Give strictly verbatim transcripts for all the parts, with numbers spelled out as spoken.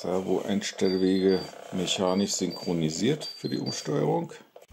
Servo-Einstellwege mechanisch synchronisiert für die Umsteuerung.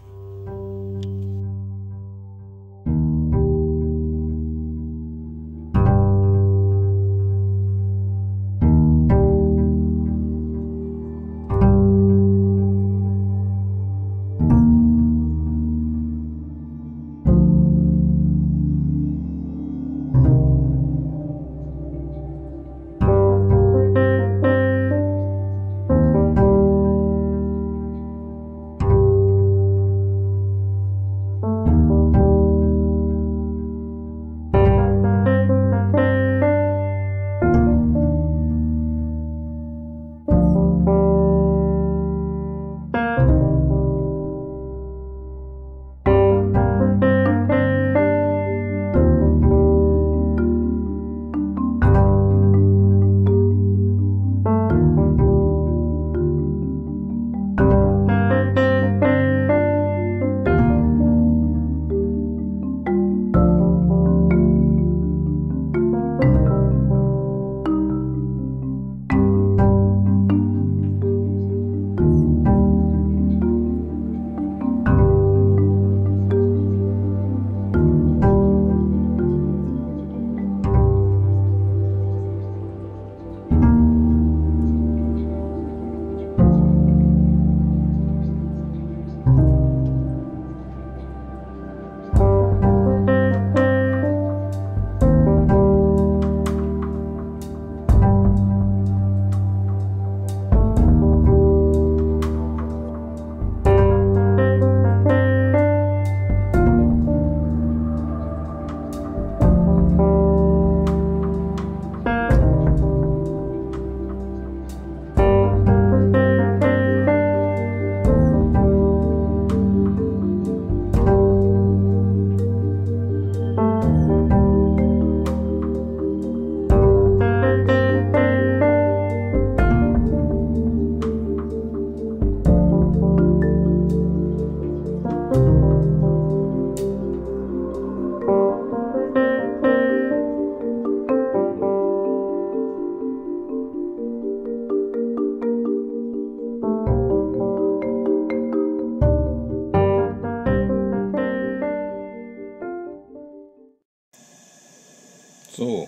So,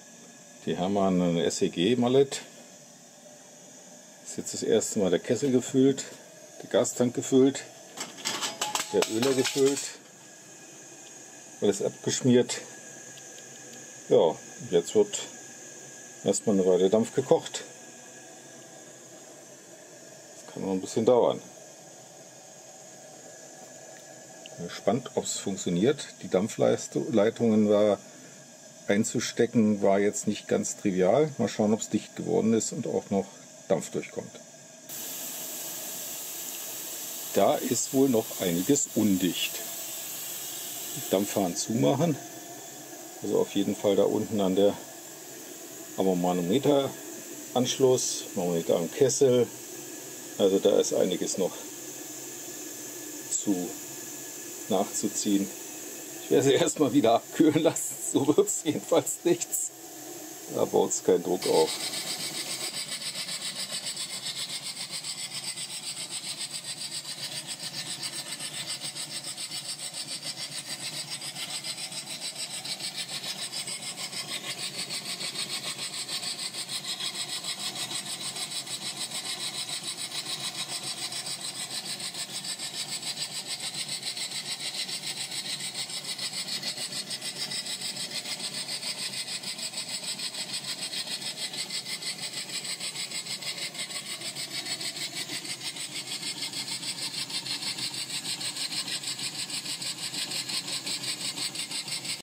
die haben wir eine S E G-Mallet. Ist jetzt das erste Mal der Kessel gefüllt, der Gastank gefüllt, der Öler gefüllt, alles abgeschmiert. Ja, jetzt wird erstmal eine Weile Dampf gekocht. Das kann noch ein bisschen dauern. Bin gespannt, ob es funktioniert. Die Dampfleitungen war einzustecken war jetzt nicht ganz trivial. Mal schauen, ob es dicht geworden ist und auch noch Dampf durchkommt. Da ist wohl noch einiges undicht. Dampfhahn zumachen. Also auf jeden Fall da unten an der am Manometeranschluss, Manometer am Kessel. Also da ist einiges noch zu nachzuziehen. Ich werde sie erstmal wieder abkühlen lassen, so wird es jedenfalls nichts. Da baut es keinen Druck auf.